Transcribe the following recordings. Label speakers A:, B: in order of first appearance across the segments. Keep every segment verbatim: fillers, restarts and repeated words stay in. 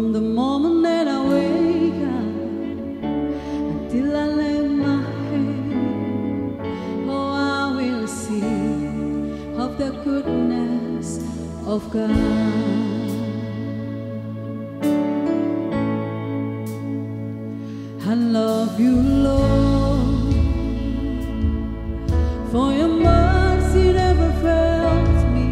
A: From the moment that I wake up until I lay my head, oh, I will sing of the goodness of God. I love you, Lord, for your mercy never fails me.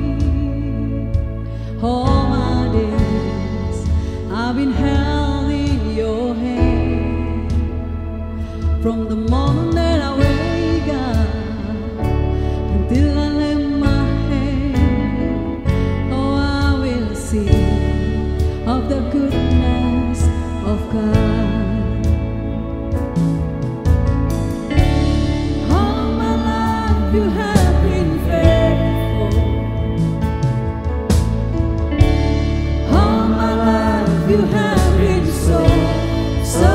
A: All my days I've been held in your hand. From the moment that I wake up until I lay my head, oh, I will sing of the goodness of God. All my life you have been faithful. All my life you have been so, so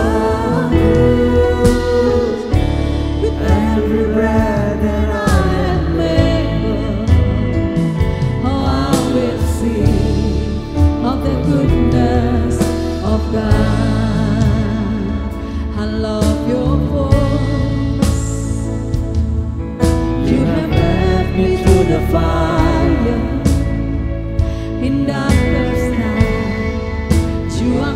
A: good. With every breath that I am able, oh, I will sing of the goodness of God. I love your voice. You have led me through the fire in darkest night. You are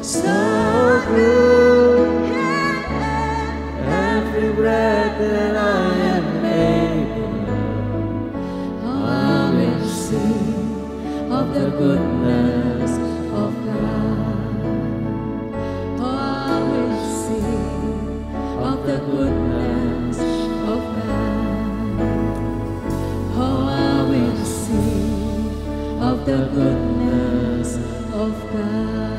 B: so good. Every breath that I am able, I will sing of the goodness of God. Oh, I will sing of the goodness of God. Oh, I will sing of the goodness of God.